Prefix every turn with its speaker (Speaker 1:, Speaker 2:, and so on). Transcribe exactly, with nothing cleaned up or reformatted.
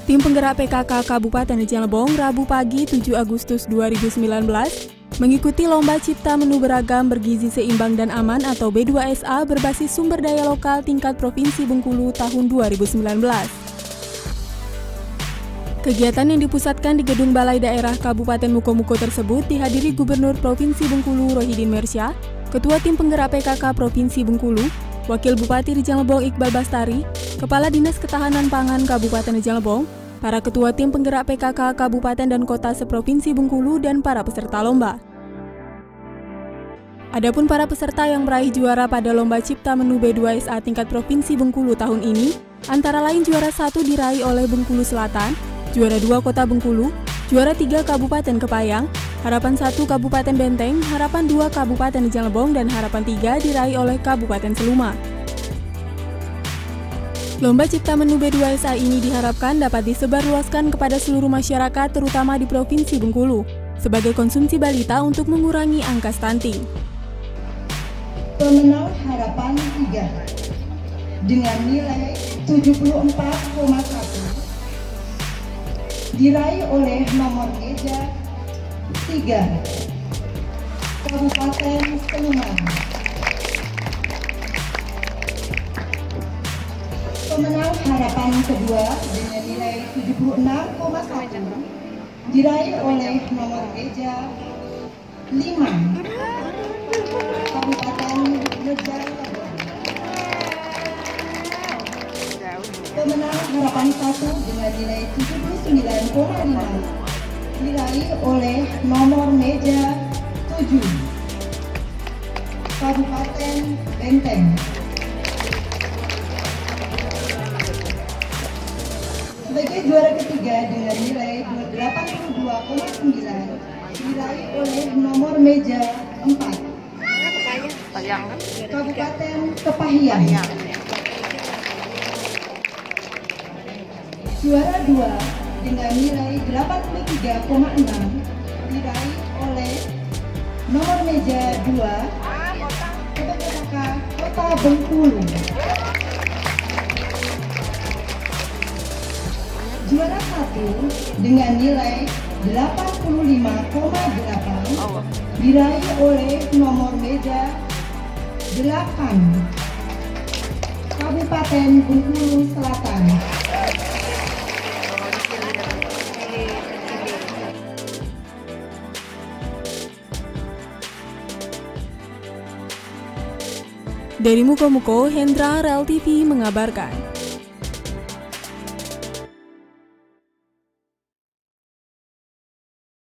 Speaker 1: Tim penggerak P K K Kabupaten Rejang Lebong Rabu pagi tujuh Agustus dua ribu sembilan belas mengikuti Lomba Cipta Menu Beragam Bergizi Seimbang dan Aman atau B dua S A berbasis sumber daya lokal tingkat Provinsi Bengkulu tahun dua ribu sembilan belas. Kegiatan yang dipusatkan di Gedung Balai Daerah Kabupaten Mukomuko tersebut dihadiri Gubernur Provinsi Bengkulu Rohidin Mersya, Ketua Tim Penggerak P K K Provinsi Bengkulu, Wakil Bupati Rejang Lebong Iqbal Bastari, Kepala Dinas Ketahanan Pangan Kabupaten Rejang Lebong, para Ketua Tim Penggerak P K K Kabupaten dan Kota seprovinsi Bengkulu, dan para peserta lomba. Adapun para peserta yang meraih juara pada Lomba Cipta Menu B dua S A tingkat Provinsi Bengkulu tahun ini, antara lain juara satu diraih oleh Bengkulu Selatan, juara dua Kota Bengkulu, juara tiga Kabupaten Kepayang, harapan satu Kabupaten Benteng, harapan dua Kabupaten Rejang Lebong, dan harapan tiga diraih oleh Kabupaten Seluma. Lomba Cipta Menu B dua S A ini diharapkan dapat disebarluaskan kepada seluruh masyarakat terutama di Provinsi Bengkulu sebagai konsumsi balita untuk mengurangi angka stunting.
Speaker 2: Pemenang harapan tiga dengan nilai tujuh puluh empat koma satu diraih oleh nomor meja tiga Kabupaten Seluma. Pemenang harapan kedua dengan nilai tujuh puluh enam koma satu diraih oleh nomor meja lima Kabupaten Rejang Lebong. Pemenang harapan satu dengan nilai tujuh puluh sembilan koma lima diraih oleh nomor meja tujuh Kabupaten Benteng. Sebagai juara ketiga dengan nilai delapan puluh dua koma sembilan diraih oleh nomor meja empat Kabupaten Kepahyang. Juara dua dengan nilai delapan puluh tiga koma enam diraih oleh nomor meja dua P P K K Kota Bengkulu. Juara satu dengan nilai delapan puluh lima koma delapan diraih oleh nomor meja delapan Kabupaten Bengkulu Selatan.
Speaker 1: Dari Mukomuko, Hendra R L T V mengabarkan.